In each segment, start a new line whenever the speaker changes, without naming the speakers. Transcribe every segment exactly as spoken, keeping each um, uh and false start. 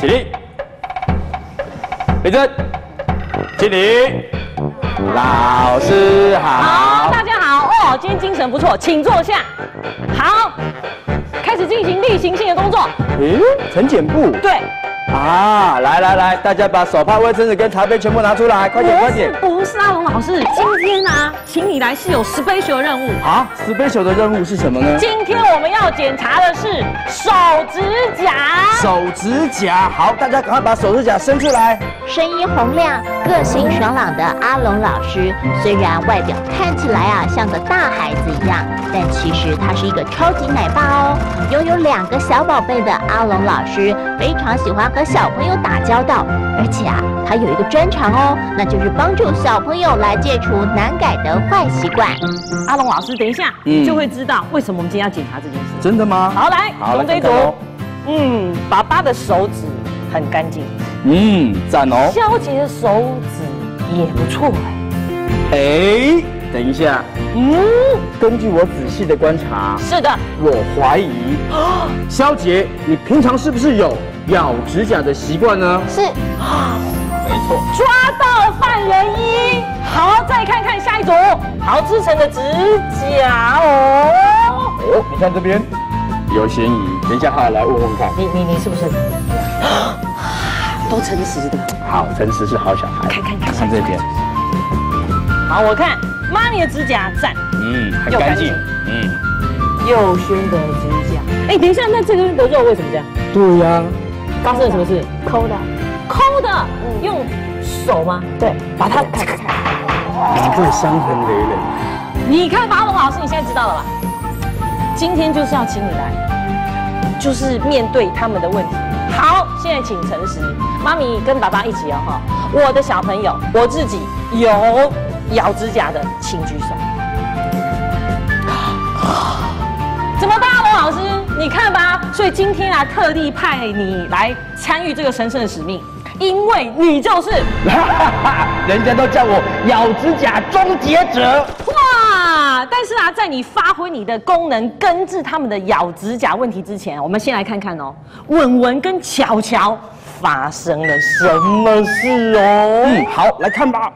起立，立正，敬礼。老师好。
好，大家好哦，今天精神不错，请坐下。好，开始进行例行性的工作。
诶，晨检部。
对。
啊，来来来，大家把手帕、卫生纸跟茶杯全部拿出来，快点快点！
不是阿龙老师，今天啊，请你来是有 special 任务
啊 ，special 的任务是什么呢？
今天我们要检查的是手指甲。
手指甲，好，大家赶快把手指甲伸出来。
声音洪亮、个性爽朗的阿龙老师，虽然外表看起来啊像个大孩子一样，但其实他是一个超级奶爸哦。拥有两个小宝贝的阿龙老师，非常喜欢和小朋友打交道，而且啊，他有一个专长哦，那就是帮助小朋友来戒除难改的坏习惯。
阿龙老师，等一下、嗯、你就会知道为什么我们今天要检查这件事。
真的吗？
好，来，从这一组，嗯，爸爸的手指很干净。
嗯，赞哦。
小姐的手指也不错哎。
哎，等一下，嗯，根据我仔细的观察，
是的，
我怀疑，肖杰，你平常是不是有咬指甲的习惯呢？
是，
没错。
抓到了犯人一。好，再看看下一组，陶志成的指甲哦。
哦，你看这边有嫌疑，等一下他来问问看。
你你你是不是？都诚实的，
好，诚实是好小孩。
看看看，
看这边。
好，我看妈咪的指甲赞，
嗯，很干净。嗯，
佑轩的指甲，哎，等一下，那这个的肉为什么这样？
对呀，
发生了什么事？
抠的，
抠的，用手吗？
对，
把它看看看，
哇，这个伤痕累累。
你看吧，阿龙老师，你现在知道了吧？今天就是要请你来，就是面对他们的问题。 好，现在请诚实，妈咪跟爸爸一起哦哈。我的小朋友，我自己有咬指甲的，请举手。怎么办，阿龙老师？你看吧。所以今天啊，特地派你来参与这个神圣的使命，因为你就是，
人家都叫我咬指甲终结者。
哇！但是啊，在你发挥你的功能，根治他们的咬指甲问题之前，我们先来看看哦，文文跟巧巧发生了什么事哦？
嗯，好，来看吧。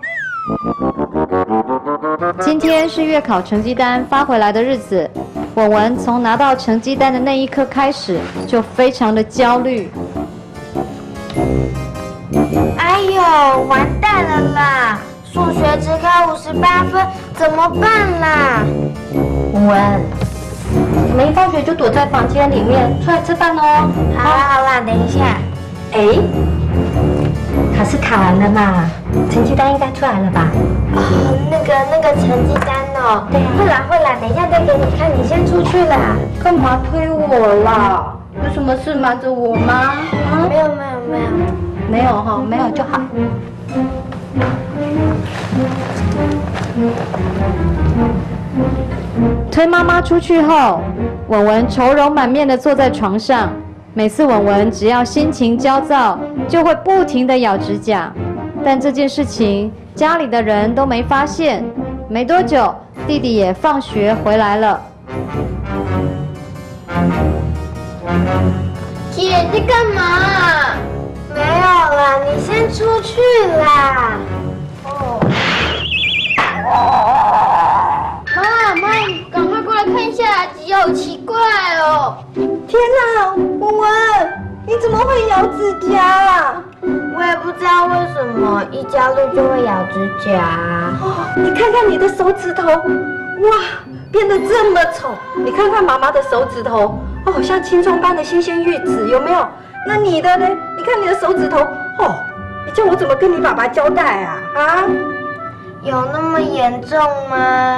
今天是月考成绩单发回来的日子，文文从拿到成绩单的那一刻开始，就非常的焦虑。
哎呦，完蛋了啦！ 数学只考五十八分，怎么办啦？
文文，我们一放学就躲在房间里面，出来吃饭哦。
好啦好啦，等一下。
哎，考试考完了嘛？成绩单应该出来了吧？
哦，那个那个成绩单哦。对啊。会啦会啦，等一下再给你看，你先出去啦。
干嘛推我啦？有什么事瞒着我吗？
啊？没有没有没有。
没有哈，没有就好。 推妈妈出去后，文文愁容满面地坐在床上。每次文文只要心情焦躁，就会不停地咬指甲。但这件事情家里的人都没发现。没多久，弟弟也放学回来了。
姐，你干嘛？没有啦，你先出去啦。 妈妈，赶快过来看一下，指甲好奇怪哦！
天哪，文文，你怎么会咬指甲啊？
我也不知道为什么一焦虑就会咬指甲。
哦，你看看你的手指头，哇，变得这么丑！你看看妈妈的手指头，哦，像青葱般的新鲜玉子，有没有？那你的呢？你看你的手指头，哦，你叫我怎么跟你爸爸交代啊？啊？
有那么严重吗？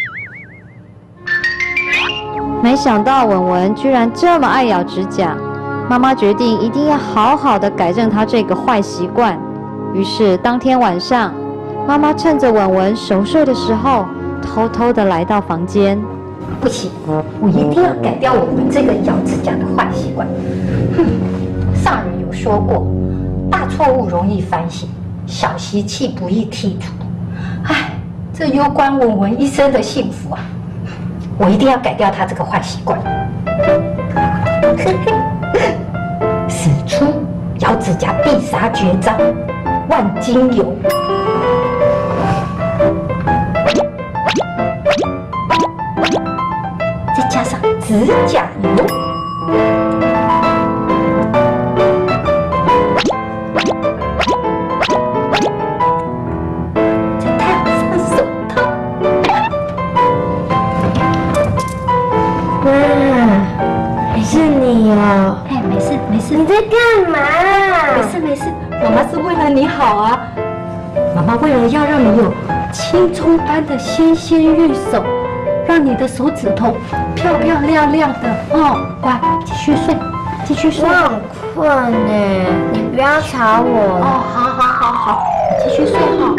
没想到文文居然这么爱咬指甲，妈妈决定一定要好好的改正她这个坏习惯。于是当天晚上，妈妈趁着文文熟睡的时候，偷偷的来到房间。
不行，我一定要改掉我们这个咬指甲的坏习惯。哼，上人有说过，大错误容易反省，小习气不易剔除。 唉，这攸关文文一生的幸福啊！我一定要改掉他这个坏习惯。此处咬指甲必杀绝招——万金油。再加上指甲油。
是你哦，
哎，没事没事，
你在干嘛？
没事没事，妈妈是为了你好啊。妈妈为了要让你有青葱般的纤纤玉手，让你的手指头漂漂亮亮的哦。乖，继续睡，继续睡。
我很困呢，你不要吵我了。
哦，好好好好，继续睡哈。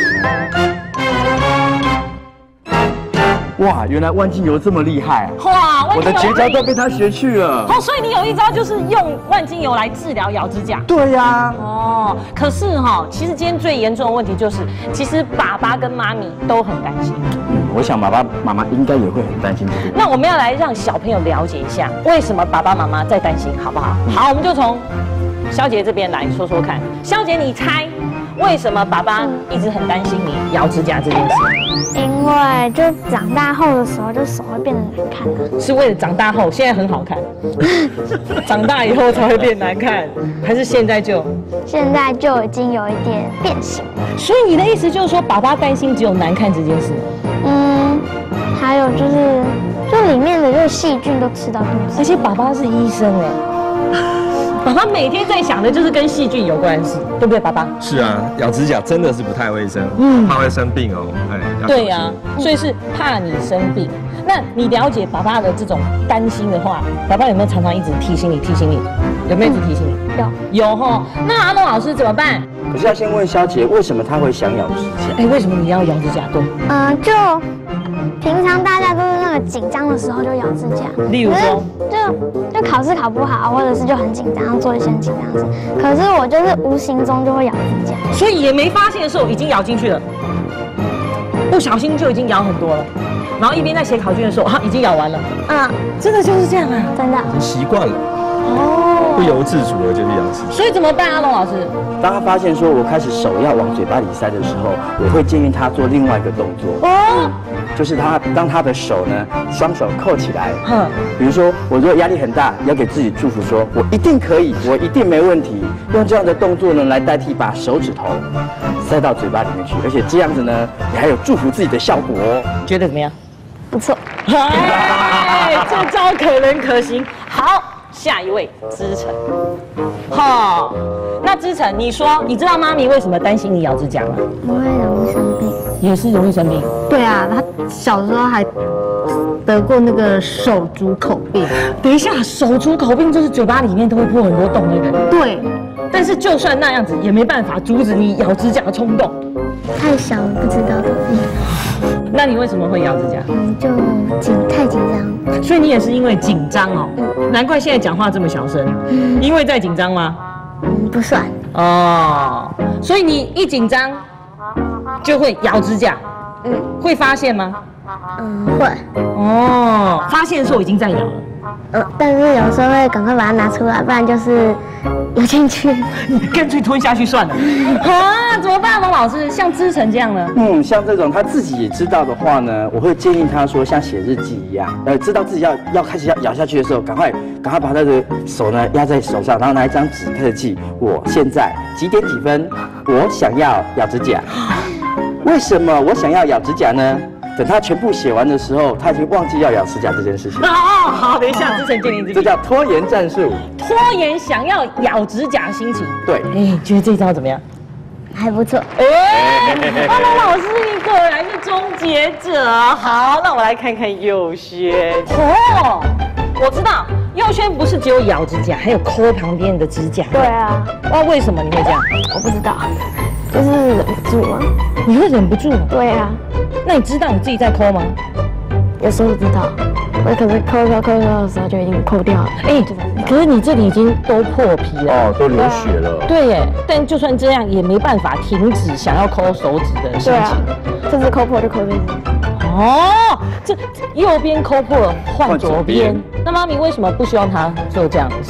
哇，原来万金油这么厉害啊！
哇，万
我的
金油
绝招都被他学去了。
哦，所以你有一招就是用万金油来治疗咬指甲。
对呀。
哦，可是哈，其实今天最严重的问题就是，其实爸爸跟妈咪都很担心。
嗯，我想爸爸妈妈应该也会很担心，对不对？
那我们要来让小朋友了解一下，为什么爸爸妈妈在担心，好不好？好，我们就从肖杰这边来说说看。肖杰，你猜为什么爸爸一直很担心你咬指甲这件事？
因为就长大后的时候，就手会变得难看了。
是为了长大后，现在很好看，长大以后才会变难看，还是现在就？
现在就已经有一点变形了。
所以你的意思就是说，爸爸担心只有难看这件事？
嗯，还有就是，就里面的这个细菌都吃到肚子。
而且爸爸是医生哎。爸爸每天在想的就是跟细菌有关系，对不对，爸爸？
是啊，咬指甲真的是不太卫生，嗯，怕会生病哦，哎，
对呀、啊，所以是怕你生病。那你了解爸爸的这种担心的话，爸爸有没有常常一直提醒你、提醒你？有没有一直提醒你？
有，
有哈。那阿龙老师怎么办？
可是要先问肖杰，为什么他会想咬指甲？
哎，为什么你要咬指甲？对，
嗯，就平常大家都是那个紧张的时候就咬指甲，
例如说，
就就考试考不好，或者是就很紧张，做一些很紧张的事。可是我就是无形中就会咬指甲，
所以也没发现的时候已经咬进去了，不小心就已经咬很多了。然后一边在写考卷的时候，哈，已经咬完了。
嗯，
真的就是这样啊，
真的。
习惯了，
哦，
不由自主的就去咬指甲。
所以怎么办，阿龙老师？
当他发现说我开始手要往嘴巴里塞的时候，我会建议他做另外一个动作。哦。就是他当他的手呢，双手扣起来，哼，比如说我如果压力很大，要给自己祝福说，我一定可以，我一定没问题，用这样的动作呢来代替把手指头塞到嘴巴里面去，而且这样子呢，也还有祝福自己的效果哦。
觉得怎么样？
不错。
哎，这招可能可行。好，下一位知成。好，那知成，你说你知道妈咪为什么担心你咬指甲吗？
不会容易生病。
也是容易生病。
对啊，他小时候还得过那个手足口病。
等一下，手足口病就是嘴巴里面都会破很多洞，对不对？
对。
但是就算那样子，也没办法阻止你咬指甲的冲动。
太小了，不知道的病。
那你为什么会咬指甲？
嗯，就紧太紧张。
所以你也是因为紧张哦。嗯。难怪现在讲话这么小声。嗯。因为在紧张吗？
嗯，不算。
哦，所以你一紧张就会咬指甲。嗯。会发现吗？
嗯，会。
哦，发现的时候已经在咬了。
呃，但是有时候会赶快把它拿出来，不然就是咬进去。
你干脆吞下去算了。啊，怎么办，龙老师？像知成这样呢？
嗯，像这种他自己也知道的话呢，我会建议他说，像写日记一样，呃，知道自己要要开始要咬下去的时候，赶快赶快把他的手呢压在手上，然后拿一张纸开始记，我现在几点几分，我想要咬指甲。为什么我想要咬指甲呢？等他全部写完的时候，他已经忘记要咬指甲这件事情。
哦，好，等一下，知成建议
这叫拖延战术。
拖延想要咬指甲的心情。
对，
哎，觉得这招怎么样？
还不错。
哎，阿龙老师，你果然是终结者。好，那我来看看佑轩。哦，我知道，佑轩不是只有咬指甲，还有抠旁边的指甲。
对啊。
那为什么你会这样？
我不知道，就是忍不住啊。
你会忍不住？
对啊。
那你知道你自己在抠吗？
有时候知道，我可是抠抠抠抠的时候就已经抠掉了。哎，
可是你这里已经都破皮了，
哦，都流血了。
对耶，但就算这样，也没办法停止想要抠手指的心情。
这次抠破就抠这只。
哦，这右边抠破了，换左边。那妈咪为什么不希望他做这样的事？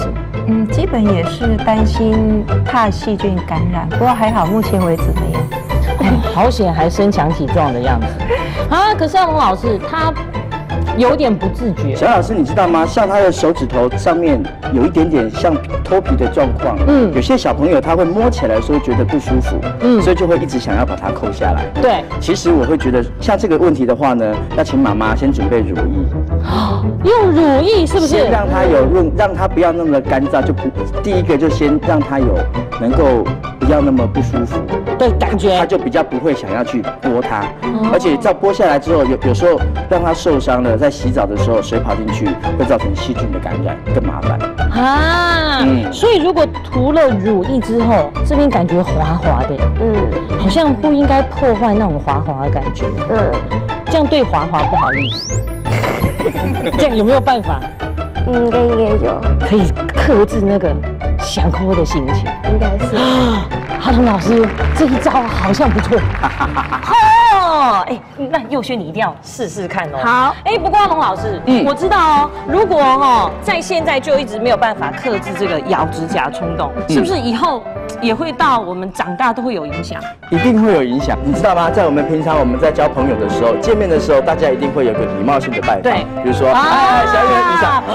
嗯，基本也是担心怕细菌感染，不过还好，目前为止没有。
好险，还身强体壮的样子啊！可是阿龙老师他有点不自觉。
小老师，你知道吗？像他的手指头上面有一点点像脱皮的状况，嗯，有些小朋友他会摸起来的时候觉得不舒服，嗯，所以就会一直想要把它抠下来。
对，
其实我会觉得像这个问题的话呢，要请妈妈先准备乳液，
用乳液是不是？
先让它有润，让它不要那么的干燥，就不第一个就先让它有能够不要那么不舒服
的感觉，
它就比较不会想要去拨它，哦、而且在拨下来之后，有有时候让它受伤了，在洗澡的时候水跑进去，会造成细菌的感染，更麻烦
啊。嗯，所以如果涂了乳液之后，这边感觉滑滑的，嗯，好像不应该破坏那种滑滑的感觉，嗯，这样对滑滑不好意思。这样有没有办法？
应该应该有，
可以克制那个想抠的心情。
应该是。
哈龙老师这一招好像不错。哦，哎，那佑轩你一定要试试看哦。
好，
哎，不过阿龙老师，嗯，我知道哦，如果哦在现在就一直没有办法克制这个咬指甲冲动，是不是以后也会到我们长大都会有影响？
一定会有影响，你知道吗？在我们平常我们在交朋友的时候，见面的时候，大家一定会有个礼貌性的拜访，
对，
比如说，哎，小远你好。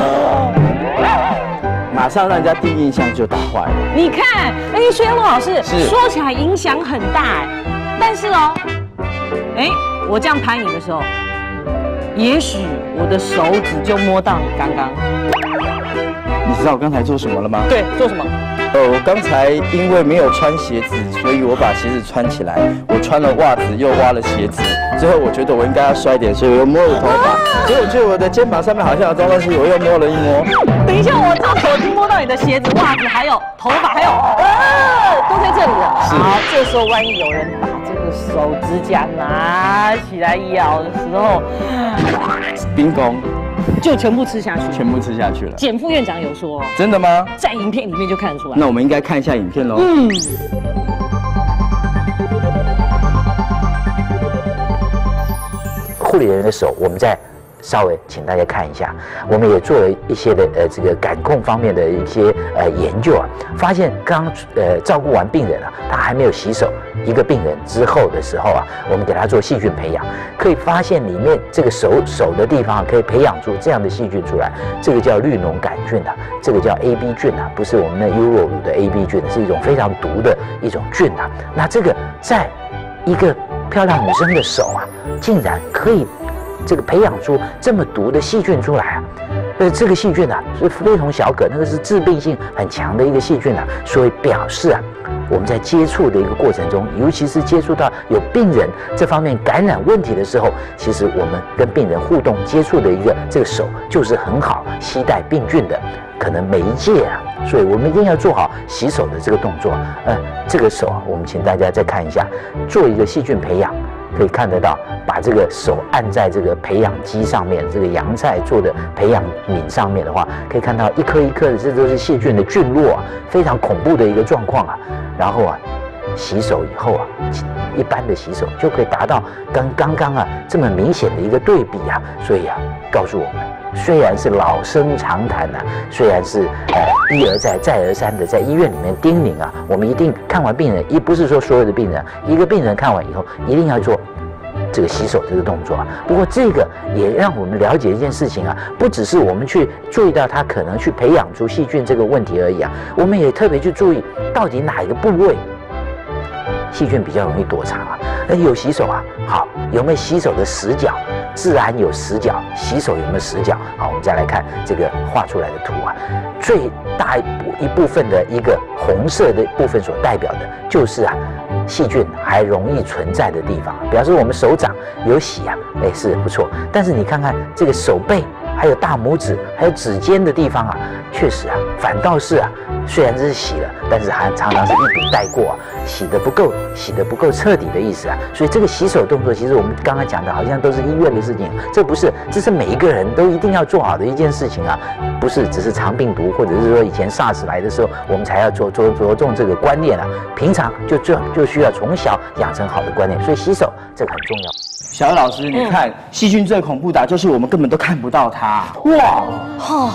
马上让人家第一印象就打坏了。
你看，哎，所以陆老师说起来影响很大哎，但是哦，哎，我这样拍你的时候，也许我的手指就摸到你刚刚。
你知道我刚才做什么了吗？
对，做什么？
呃，我刚才因为没有穿鞋子，所以我把鞋子穿起来。我穿了袜子，又挖了鞋子。最后我觉得我应该要帅一点，所以我又摸了头发。所以我觉得我的肩膀上面好像有脏东西，我又摸了一摸。
等一下，我这手已经摸到你的鞋子、袜子，还有头发，还有呃，都在这里了。好，这时候万一有人把这个手指甲拿起来咬的时候，
冰宫。
就全部吃下去，
全部吃下去了。
简副院长有说，
真的吗？
在影片里面就看得出来。
那我们应该看一下影片喽。嗯。
护理人的手，我们再稍微请大家看一下，我们也做了一些的呃这个感控方面的一些呃研究啊，发现刚呃照顾完病人啊，他还没有洗手，一个病人之后的时候啊，我们给他做细菌培养，可以发现里面这个手手的地方啊，可以培养出这样的细菌出来，这个叫绿脓杆菌啊，这个叫 A B 菌啊，不是我们的优酪乳的 A B 菌，是一种非常毒的一种菌啊。那这个在一个漂亮女生的手啊，竟然可以这个培养出这么毒的细菌出来啊！呃，这个细菌啊是非同小可，那个是致病性很强的一个细菌啊，所以表示啊，我们在接触的一个过程中，尤其是接触到有病人这方面感染问题的时候，其实我们跟病人互动接触的一个这个手就是很好携带病菌的可能媒介啊，所以我们一定要做好洗手的这个动作。呃，这个手啊，我们请大家再看一下，做一个细菌培养。可以看得到，把这个手按在这个培养基上面，这个洋菜做的培养皿上面的话，可以看到一颗一颗的，这都是细菌的菌落啊，非常恐怖的一个状况啊。然后啊，洗手以后啊，一般的洗手就可以达到跟刚刚啊这么明显的一个对比啊。所以啊，告诉我们，虽然是老生常谈呐、啊，虽然是呃一而再再而三的在医院里面叮咛啊，我们一定看完病人，一不是说所有的病人，一个病人看完以后一定要做这个洗手这个动作啊。不过这个也让我们了解一件事情啊，不只是我们去注意到他可能去培养出细菌这个问题而已啊，我们也特别去注意到底哪一个部位细菌比较容易躲藏啊。那有洗手啊，好，有没有洗手的死角？自然有死角，洗手有没有死角？好，我们再来看这个画出来的图啊，最大一部一部分的一个红色的部分所代表的就是啊，细菌还容易存在的地方，表示我们手掌有洗啊，哎是不错。但是你看看这个手背，还有大拇指，还有指尖的地方啊，确实啊，反倒是啊，虽然这是洗了，但是还常常是一笔带过啊，洗得不够，洗得不够彻底的意思啊。所以这个洗手动作，其实我们刚刚讲的好像都是医院的事情，这不是，这是每一个人都一定要做好的一件事情啊，不是只是肠病毒或者是说以前 SARS 来的时候，我们才要着着着重这个观念啊，平常就就就需要从小养成好的观念，所以洗手这个很重要。
小姚老师，你看，细菌最恐怖的就是我们根本都看不到它。哇，
哦，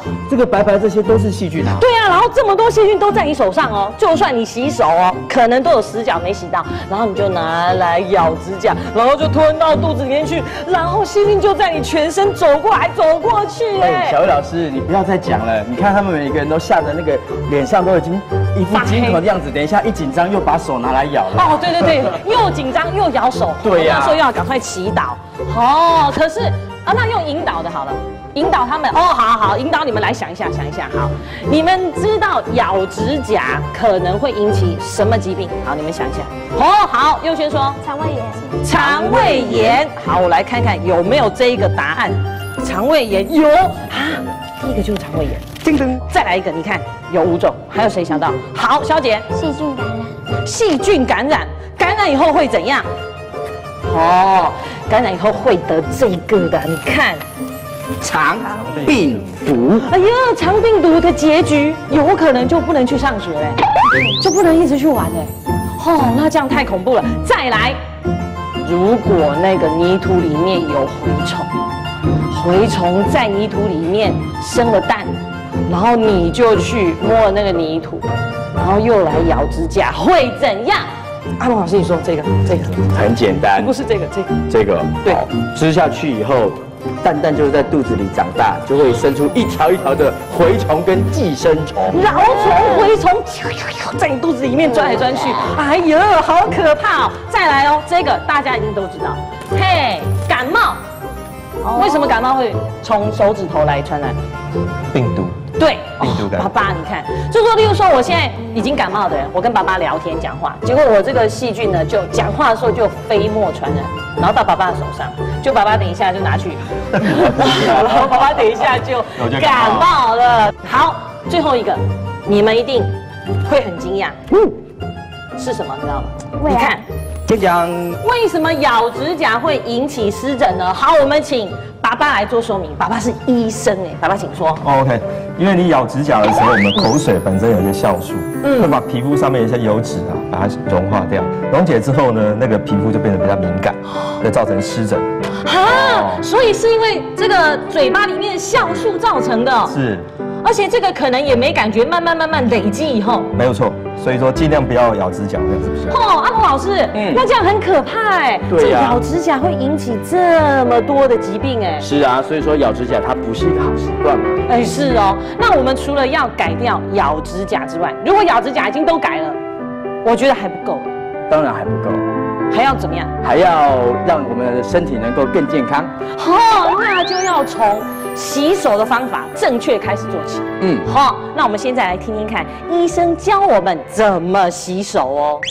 这个白白这些都是细菌啊。
对啊，然后这么多细菌都在你手上哦，就算你洗手哦，可能都有死角没洗到，然后你就拿来咬指甲，然后就吞到肚子里面去，然后细菌就在你全身走过来走过去。哎，
小薇老师，你不要再讲了，你看他们每一个人都吓得那个脸上都已经一副惊恐的样子，等一下一紧张又把手拿来咬了。
哦，对对对，又紧张又咬手，
对呀，
那时候要赶快祈祷。哦，可是啊，那用引导的好了。引导他们哦，好好好，引导你们来想一下，想一下。好，你们知道咬指甲可能会引起什么疾病？好，你们想一下。哦，好，佑轩说
肠胃炎。
肠胃炎。好，我来看看有没有这一个答案。肠胃炎有啊，第一个就是肠胃炎。叮咚，再来一个，你看有五种，还有谁想到？好，小姐。
细菌感染。
细菌感染，感染以后会怎样？哦，感染以后会得这个的，你看。
肠病毒，
哎呀，肠病毒的结局有可能就不能去上学嘞，就不能一直去玩嘞。哦，那这样太恐怖了。再来，如果那个泥土里面有蛔虫，蛔虫在泥土里面生了蛋，然后你就去摸了那个泥土，然后又来咬指甲，会怎样？阿龙老师，你说这个，这个
很简单，
不是这个，这个，
这个，对，吃下去以后。蛋蛋就是在肚子里长大，就会生出一条一条的蛔虫跟寄生虫、
蛲虫、蛔虫，在你肚子里面钻来钻去，哎呀，好可怕哦！再来哦，这个大家一定都知道，嘿，感冒，为什么感冒会从手指头来传染？
病毒。
对，
病毒感。
爸爸，你看，就说，例如说，我现在已经感冒的人，我跟爸爸聊天讲话，结果我这个细菌呢，就讲话的时候就飞沫传染，然后到爸爸的手上，就爸爸等一下就拿去，然后爸爸等一下就感冒了。好，最后一个，你们一定会很惊讶，嗯，是什么？你知道吗？你看，
先讲
为什么咬指甲会引起湿疹呢？好，我们请爸爸来做说明。爸爸是医生哎，爸爸请说。
哦 OK， 因为你咬指甲的时候，我们口水本身有一个酵素，嗯，会把皮肤上面一些油脂啊，把它融化掉。溶解之后呢，那个皮肤就变得比较敏感，会造成湿疹。
啊，所以是因为这个嘴巴里面的酵素造成的。
是。
而且这个可能也没感觉，慢慢慢慢累积以后，
没有错。所以说尽量不要咬指甲，这样子比较。
哦，阿龙老师，嗯，那这样很可怕哎。
对呀，
咬指甲会引起这么多的疾病哎。
是啊，所以说咬指甲它不是一个好习惯嘛。
哎，是哦。那我们除了要改掉咬指甲之外，如果咬指甲已经都改了，我觉得还不够。
当然还不够。
还要怎么样？
还要让我们的身体能够更健康。
哦，那就要从洗手的方法正确开始做起。嗯，好，那我们现在来听听看医生教我们怎么洗手哦。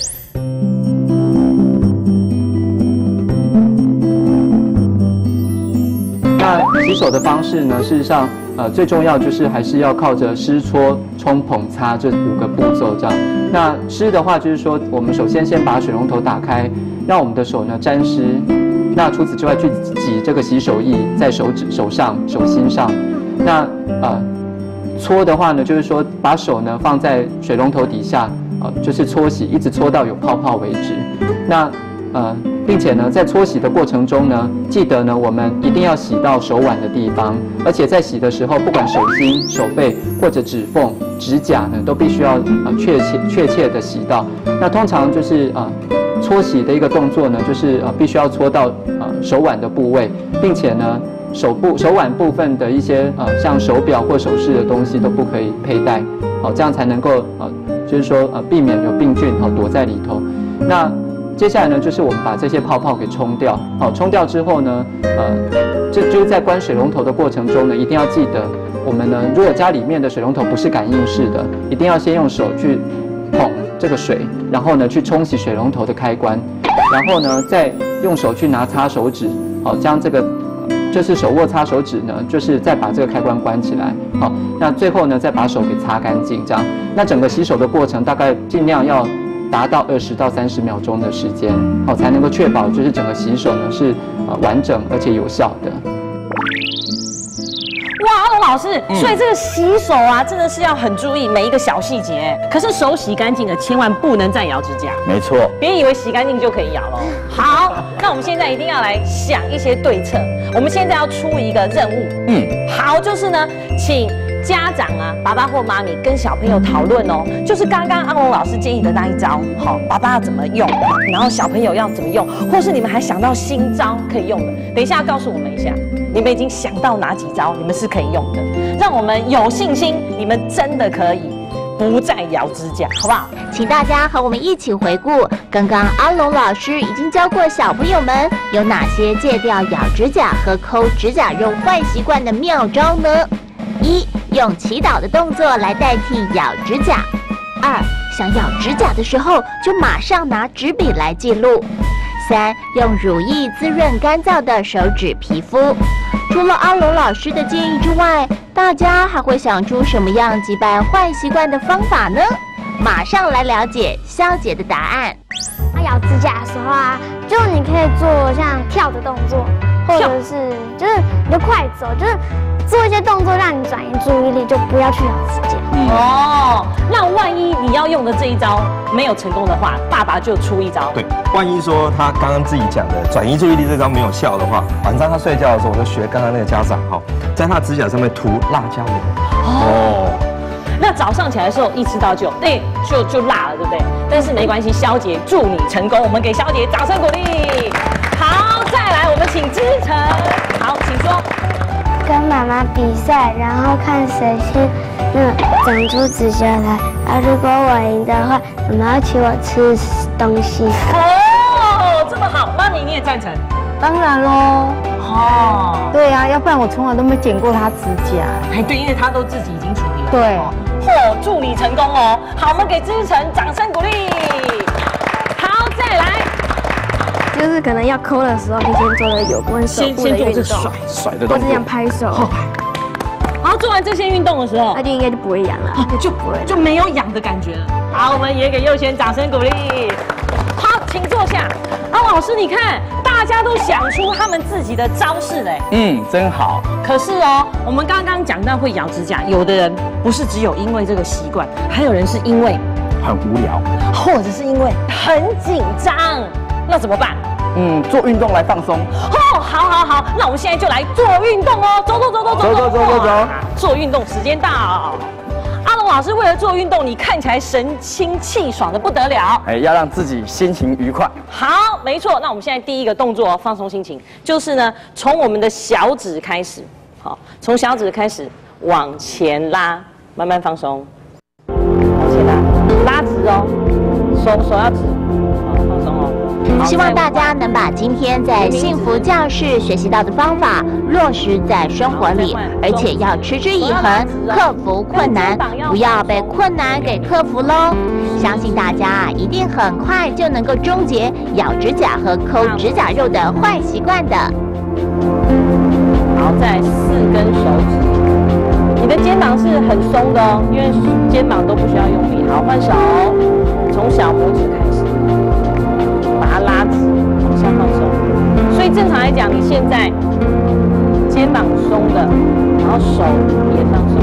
那洗手的方式呢？事实上，呃，最重要就是还是要靠着湿搓、冲、捧、擦这五个步骤这样。那湿的话，就是说我们首先先把水龙头打开，让我们的手呢沾湿。那除此之外，去挤这个洗手液在手指、手上、手心上。那呃，搓的话呢，就是说把手呢放在水龙头底下，呃，就是搓洗，一直搓到有泡泡为止。那呃。并且呢，在搓洗的过程中呢，记得呢，我们一定要洗到手腕的地方，而且在洗的时候，不管手心、手背或者指缝、指甲呢，都必须要呃确切确切的洗到。那通常就是呃搓洗的一个动作呢，就是呃必须要搓到呃手腕的部位，并且呢，手部手腕部分的一些呃像手表或首饰的东西都不可以佩戴，好，这样才能够呃就是说呃避免有病菌好躲在里头。那接下来呢，就是我们把这些泡泡给冲掉。好，冲掉之后呢，呃，这就是在关水龙头的过程中呢，一定要记得，我们呢，如果家里面的水龙头不是感应式的，一定要先用手去捧这个水，然后呢，去冲洗水龙头的开关，然后呢，再用手去拿擦手指，好，将这个就是手握擦手指呢，就是再把这个开关关起来。好，那最后呢，再把手给擦干净，这样。那整个洗手的过程大概尽量要达到二十到三十秒钟的时间，好，才能够确保就是整个洗手呢是呃完整而且有效的。
哇，阿龙老师，所以这个洗手啊，真的是要很注意每一个小细节。可是手洗干净了，千万不能再咬指甲。
没错，
别以为洗干净就可以咬了。好，那我们现在一定要来想一些对策。我们现在要出一个任务，嗯，好，就是呢，请家长啊，爸爸或妈咪跟小朋友讨论哦，就是刚刚阿龙老师建议的那一招，好，爸爸要怎么用，然后小朋友要怎么用，或是你们还想到新招可以用的，等一下告诉我们一下，你们已经想到哪几招你们是可以用的，让我们有信心，你们真的可以不再咬指甲，好不好？
请大家和我们一起回顾刚刚阿龙老师已经教过小朋友们有哪些戒掉咬指甲和抠指甲肉坏习惯的妙招呢？一、用祈祷的动作来代替咬指甲；二、想咬指甲的时候就马上拿纸笔来记录；三、用乳液滋润干燥的手指皮肤。除了阿龙老师的建议之外，大家还会想出什么样击败坏习惯的方法呢？马上来了解肖姐的答案。
咬指甲的时候啊，就你可以做像跳的动作，或者是就是你就快走，就是做一些动作让你转移注意力，就不要去咬指甲。
哦，那万一你要用的这一招没有成功的话，爸爸就出一招。
对，万一说他刚刚自己讲的转移注意力这招没有效的话，晚上他睡觉的时候，我就学刚刚那个家长哈，在他指甲上面涂辣椒油。
哦。那早上起来的时候意识到就对，就就辣了，对不对？但是没关系，肖姐祝你成功，我们给肖姐掌声鼓励。好，再来我们请知成，好，请说。
跟妈妈比赛，然后看谁先嗯长出指甲来。啊，如果我赢的话，妈妈要请我吃东西。
哦，这么好，妈咪你也赞成？
当然喽。
哦，
对啊，要不然我从来都没剪过他指甲。
哎，对，因为他都自己已经处理了。
对。
嚯，祝你成功哦！好，我们给知成掌声鼓励。好，再来。
就是可能要抠的时候，可以先做的有关手部的运动，
甩甩的动作，
或者这样拍手。
好，做完这些运动的时候，
那就应该就不会痒了，
就不会就没有痒的感觉了。好，我们也给佑轩掌声鼓励。好，请坐下。啊，老师，你看，大家都想出他们自己的招式嘞。
嗯，真好。
可是哦，我们刚刚讲到会咬指甲，有的人不是只有因为这个习惯，还有人是因为
很无聊，
或者是因为很紧张。那怎么办？
嗯，做运动来放松。
哦，好好好，那我们现在就来做运动哦，走走走走走
走走走走，
做运动时间到。阿龙老师为了做运动，你看起来神清气爽的不得了。
哎，要让自己心情愉快。
好，没错。那我们现在第一个动作放松心情，就是呢，从我们的小指开始，好，从小指开始往前拉，慢慢放松，往前拉，拉直哦，手手要直，好，放松哦。
希望大家能把今天在幸福教室学习到的方法落实在生活里，而且要持之以恒，克服困难，不要被困难给克服喽。相信大家一定很快就能够终结咬指甲和抠指甲肉的坏习惯的。
好，再四根手指，你的肩膀是很松的哦，因为肩膀都不需要用力。好，换手，从小拇指开始。把它拉直，往下放松。所以正常来讲，你现在肩膀松的，然后手也放松。